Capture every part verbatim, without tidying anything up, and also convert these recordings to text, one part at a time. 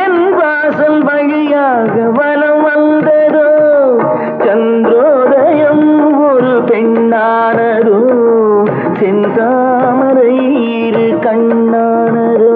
என் வாசல் வழியாக வலம் வந்ததோ சந்திரோதயம் ஒரு பெண்ணானதோ செந்தாமரை இரு கண்ணானதோ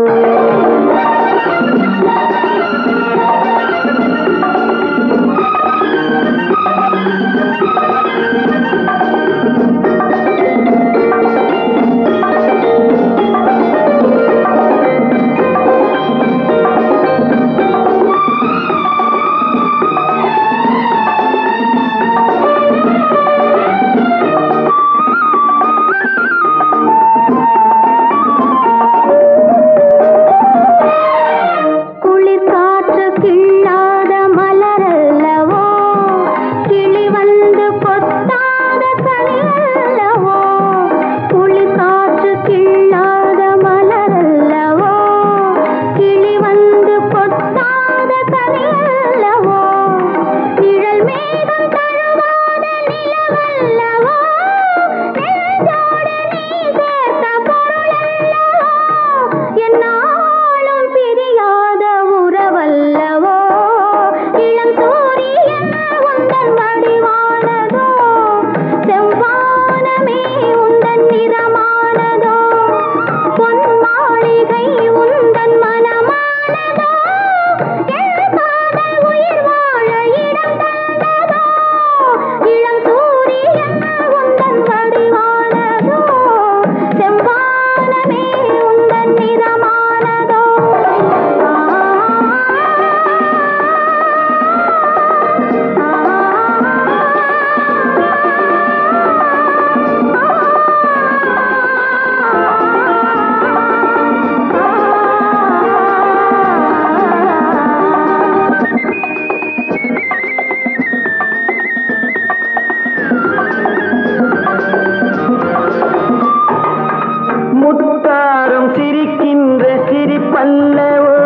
முத்தாரம் சிரிக்கின்ற சிரிப்பல்லவோ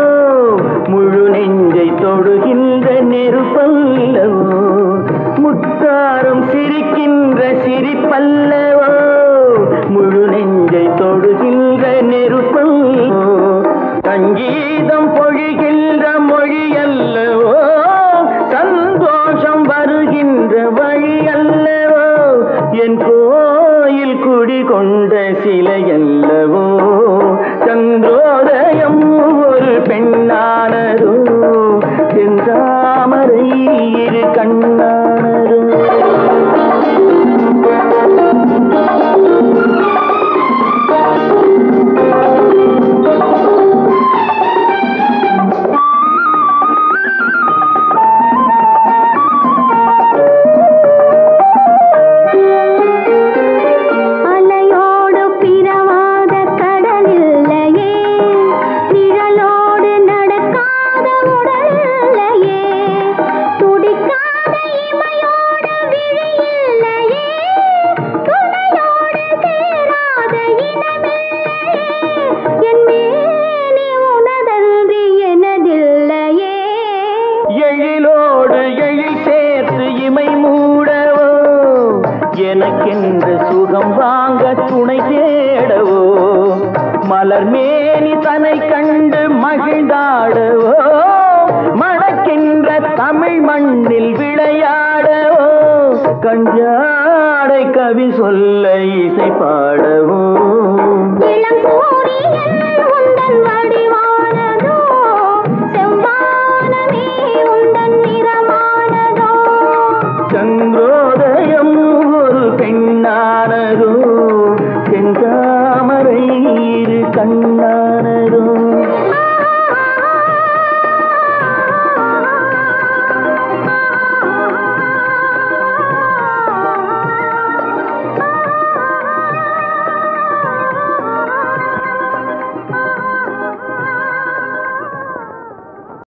முழு நெஞ்சை தொடுகின்ற நெருப்பல்லவோ முத்தாரம் சிரிக்கின்ற சிரிப்பல்லவோ முழு நெஞ்சை தொடுகின்ற நெருப்பல்லவோ சங்கீதம் பொழிகின்ற மொழி அல்லவோ சந்தோஷம் வருகின்ற வழி அல்லவோ என் கோயில் குடிகொண்ட சிலையல்லவோ சந்திரோதயம் ஒரு பெண்ணானதோ செந்தாமரை இரு கண்ணானதோ எனக்கென்று சுகம் வாங்க துணை தேடவோ மலர் மேனி தன்னை கண்டு மகிழ்ந்தாடவோ மணக்கின்ற தமிழ் மண்ணில் விளையாடவோ கஞ்சாடை கவி சொல்ல இசை பாடவோ